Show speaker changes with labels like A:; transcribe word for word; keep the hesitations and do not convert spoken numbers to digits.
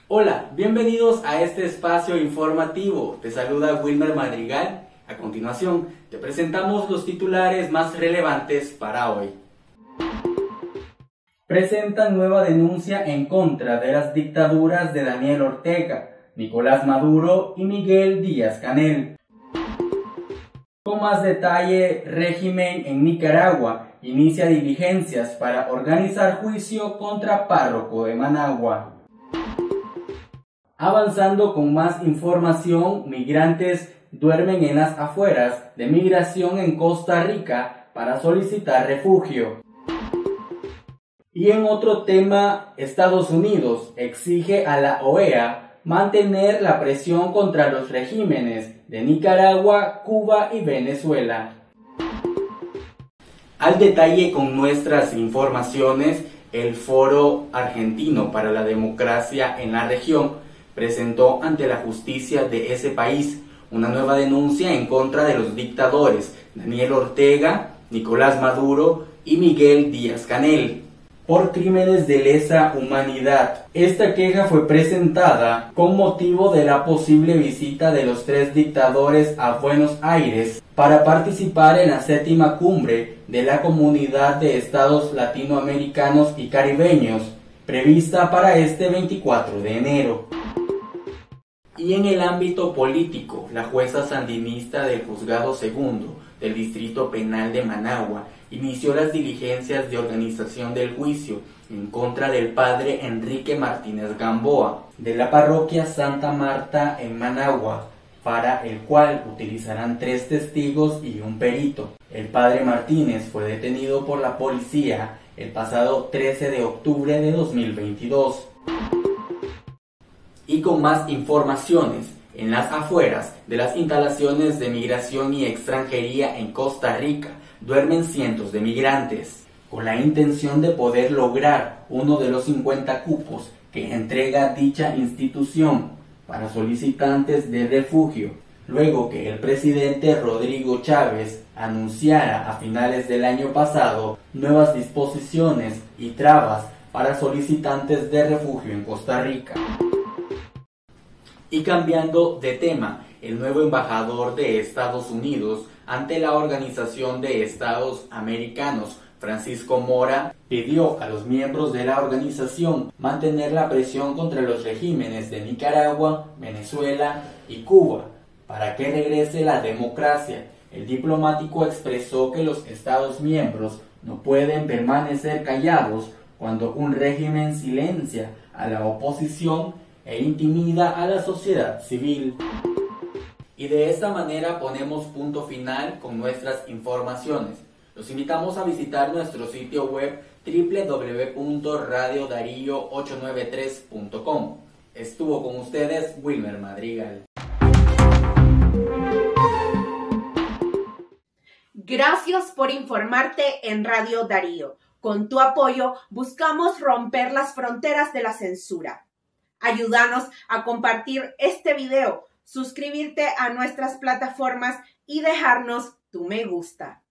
A: Hola, bienvenidos a este espacio informativo. Te saluda Wilmer Madrigal. A continuación, te presentamos los titulares más relevantes para hoy. Presentan nueva denuncia en contra de las dictaduras de Daniel Ortega, Nicolás Maduro y Miguel Díaz-Canel. Con más detalle, régimen en Nicaragua inicia diligencias para organizar juicio contra párroco de Managua. Avanzando con más información, migrantes duermen en las afueras de migración en Costa Rica para solicitar refugio. Y en otro tema, Estados Unidos exige a la O E A mantener la presión contra los regímenes de Nicaragua, Cuba y Venezuela. Al detalle con nuestras informaciones, el Foro Argentino para la Democracia en la región presentó ante la justicia de ese país una nueva denuncia en contra de los dictadores Daniel Ortega, Nicolás Maduro y Miguel Díaz-Canel por crímenes de lesa humanidad. Esta queja fue presentada con motivo de la posible visita de los tres dictadores a Buenos Aires para participar en la séptima cumbre de la Comunidad de Estados Latinoamericanos y Caribeños, prevista para este veinticuatro de enero. Y en el ámbito político, la jueza sandinista del Juzgado Segundo del Distrito Penal de Managua inició las diligencias de organización del juicio en contra del padre Enrique Martínez Gamboa, de la parroquia Santa Marta en Managua, para el cual utilizarán tres testigos y un perito. El padre Martínez fue detenido por la policía el pasado trece de octubre de dos mil veintidós. Y con más informaciones, en las afueras de las instalaciones de migración y extranjería en Costa Rica duermen cientos de migrantes, con la intención de poder lograr uno de los cincuenta cupos que entrega dicha institución para solicitantes de refugio, luego que el presidente Rodrigo Chávez anunciara a finales del año pasado nuevas disposiciones y trabas para solicitantes de refugio en Costa Rica. Y cambiando de tema, el nuevo embajador de Estados Unidos ante la Organización de Estados Americanos, Francisco Mora, pidió a los miembros de la organización mantener la presión contra los regímenes de Nicaragua, Venezuela y Cuba para que regrese la democracia. El diplomático expresó que los Estados miembros no pueden permanecer callados cuando un régimen silencia a la oposición e intimida a la sociedad civil. Y de esta manera ponemos punto final con nuestras informaciones. Los invitamos a visitar nuestro sitio web doble u doble u doble u punto radio darío ocho nueve tres punto com. Estuvo con ustedes Wilmer Madrigal.
B: Gracias por informarte en Radio Darío. Con tu apoyo buscamos romper las fronteras de la censura. Ayúdanos a compartir este video, suscribirte a nuestras plataformas y dejarnos tu me gusta.